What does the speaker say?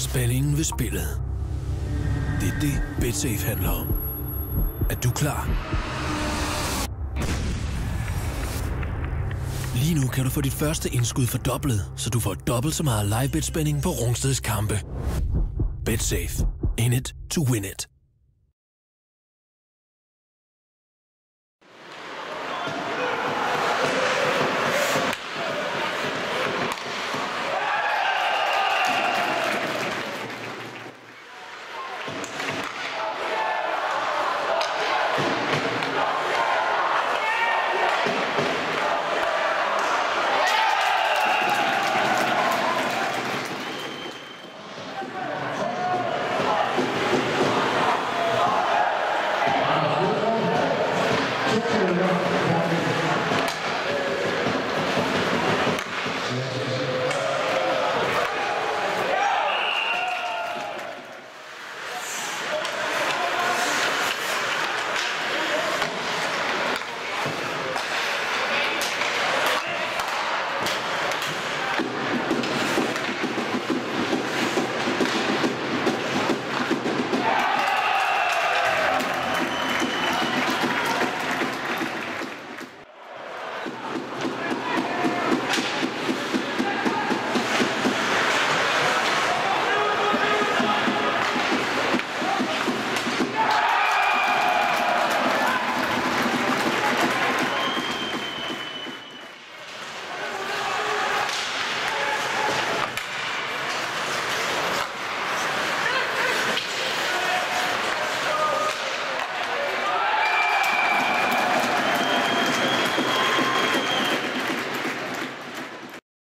Spændingen ved spillet. Det er det, BetSafe handler om. Er du klar? Lige nu kan du få dit første indskud fordoblet, så du får dobbelt så meget live-bet-spænding på Rungsteds kampe. BetSafe. In it to win it.